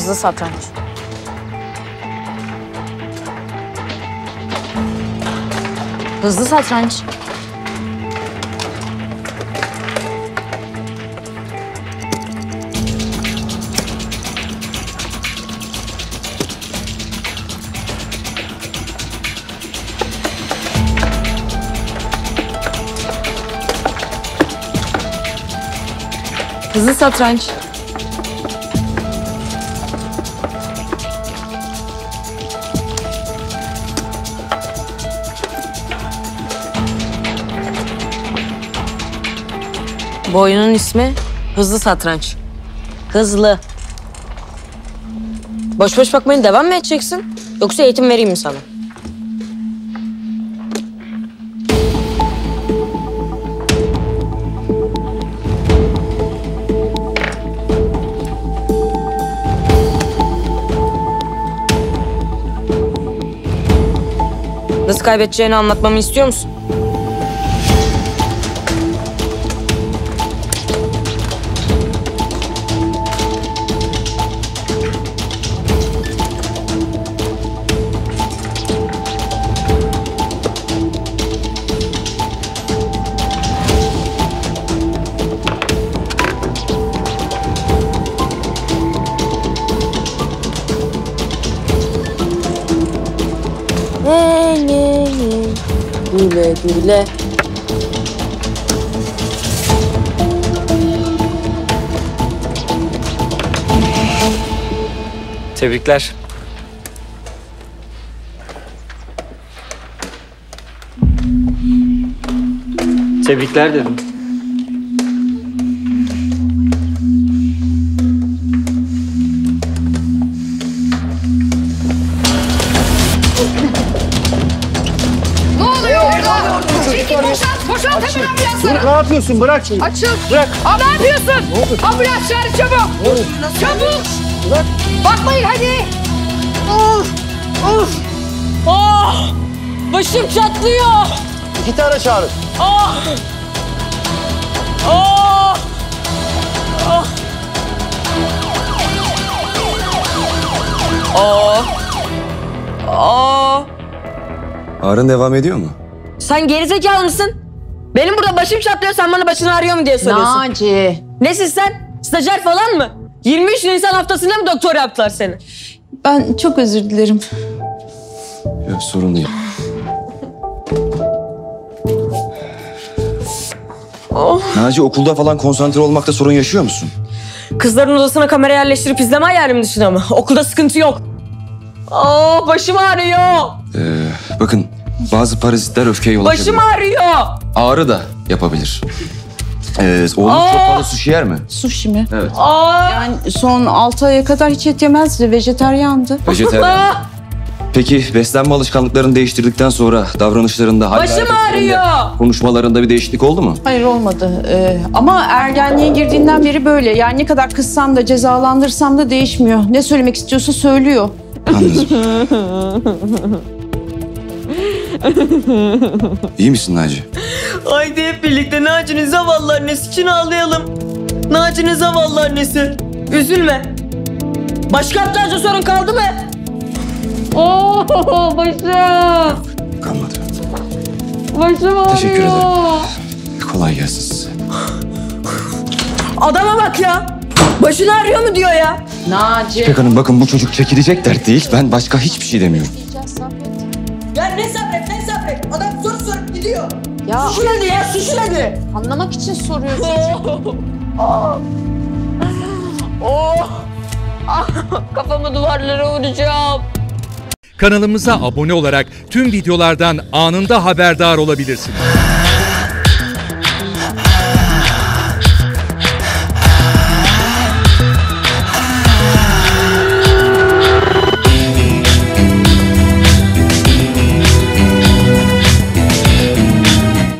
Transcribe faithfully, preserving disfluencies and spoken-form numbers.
Hızlı satranç. Hızlı satranç. Hızlı satranç. Bu oyunun ismi Hızlı Satranç. Hızlı. Boş boş bakmayın, devam mı edeceksin? Yoksa eğitim vereyim mi sana? Nasıl kaybedeceğini anlatmamı istiyor musun? Ne ne ne, güle güle. Tebrikler. Tebrikler dedim. Boşalt hemen ambulansları. Ne yapıyorsun? Bırak şimdi. Açıl. Bırak. Aa, ne yapıyorsun? Ambulans çağır çabuk. Çabuk. Bırak. Bakmayın hadi. Of! Of! Oh! Başım çatlıyor. İki tane çağırın. Oh! Oh! Oh! Oh! Oh! Ağrın devam ediyor mu? Sen gerizekalı mısın? Benim burada başım çatlıyor, sen bana başın ağrıyor mu diye soruyorsun. Naci. Nesin sen? Stajyer falan mı? yirmi üç Nisan haftasında mı doktor yaptılar seni? Ben çok özür dilerim. Yok, sorun değil. Oh. Naci, okulda falan konsantre olmakta sorun yaşıyor musun? Kızların odasına kamera yerleştirip izleme hayalim dışında mı? Okulda sıkıntı yok. Aa, başım ağrıyor. Ee, bakın, bazı parazitler öfkeye yol açabilir. Başım ağrıyor. Ağrı da yapabilir. Ee, oğlum Aa! çok fazla sushi yer mi? Sushi mi? Evet. Aa. Yani son altı aya kadar hiç et yemezdi. Vejetaryandı. Vejetaryen. Peki beslenme alışkanlıklarını değiştirdikten sonra davranışlarında, hal ve Başım hareketlerinde, ağrıyor. konuşmalarında bir değişiklik oldu mu? Hayır, olmadı. Ee, ama ergenliğe girdiğinden beri böyle. Yani ne kadar kızsam da cezalandırsam da değişmiyor. Ne söylemek istiyorsa söylüyor. Anladım. İyi misin Naci? Haydi hep birlikte Naci'nin zavallı annesi için ağlayalım. Naci'nin zavallı annesi. Üzülme. Başka aptalca sorun kaldı mı? Oo, başım. Kalmadı. Başım ağrıyor. Teşekkür ederim. Kolay gelsin size. Adama bak ya. Başın ağrıyor mu diyor ya. Naci. İpek Hanım, bakın bu çocuk çekilecek dert değil. Ben başka hiçbir şey demiyorum. Ya ne sabret ne sabret. Adam soru sorup gidiyor. Ya Susun hadi ya, susun hadi. anlamak için soruyorsun. Oh. Oh. Ah, kafamı duvarlara vuracağım. Kanalımıza abone olarak tüm videolardan anında haberdar olabilirsiniz.